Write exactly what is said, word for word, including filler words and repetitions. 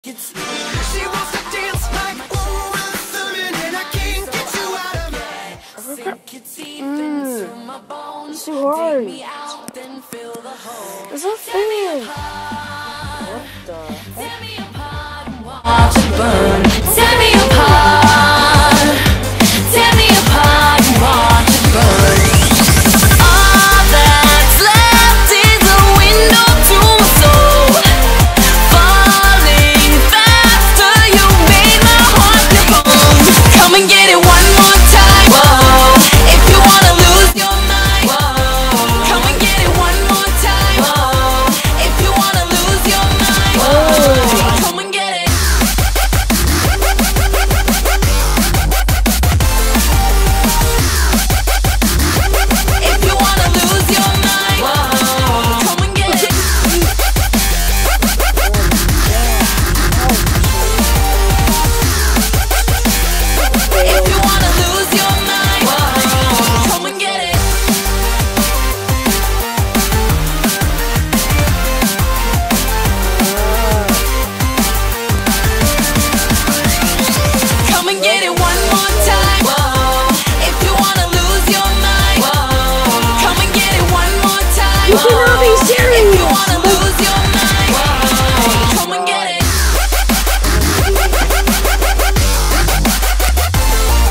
It's, she wants to dance like oh, something, and I can't get you out of my sink your teeth into my bones. It's too hard. Take me out, then fill the hole. It's not fair. What the Tear me apart and watch it burn.